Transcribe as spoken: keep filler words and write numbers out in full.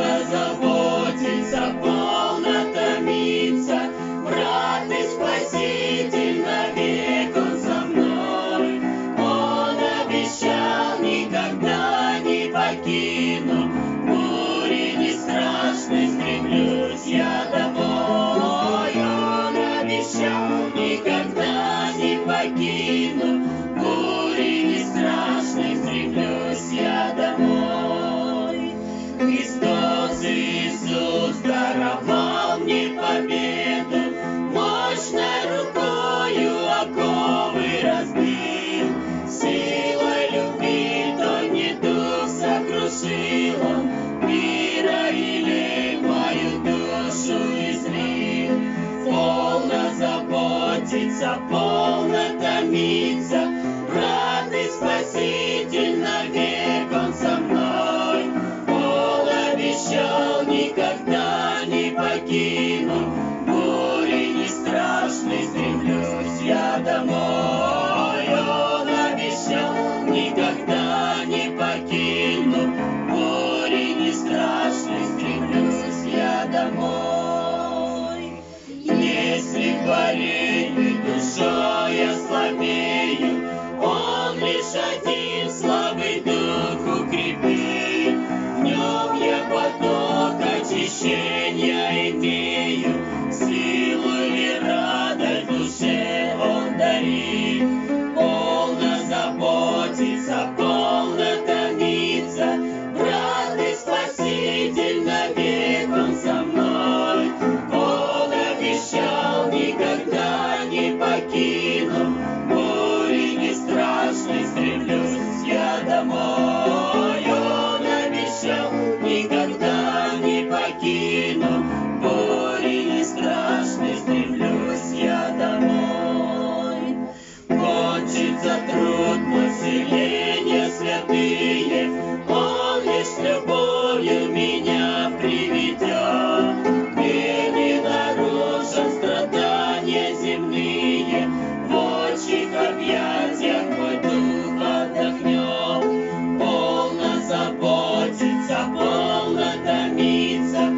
Полно заботится, полно томится, брат и Спаситель, навек Он со мной. Он обещал, никогда не покину, бури не страшны, стремлюсь я домой. Он обещал, никогда не покину, бури не страшны, стремлюсь я домой. Христос Иисус даровал мне победу, мощной рукою оковы разбил. Силой любви тот недуг сокрушил Он, мира и лень мою душу излил. Полно заботится, полно томится, брат и Спаситель, навек Он со мной. Он обещал, никогда не покину, бури не страшны, стремлюсь я домой. Он обещал, никогда не покину, бури не страшны, стремлюсь я домой. Если в борении душой я слабею, Он лишь один слабый дух укрепит. В нем я поток очищения имею, силу и радость душе Он дарит. Полно заботится, полно томится, брат и Спаситель, навек Он со мной. Он обещал, никогда не покину, бури не страшны, стремлюсь я домой. Он обещал, никогда не покину, бури не страшны, стремлюсь я домой. Кончится труд мой, вселенья святые, Он лишь с любовью меня приведет. Мне не нарушат страдания земные, в отчих объятиях мой дух отдохнет. Полно заботится, полно томится,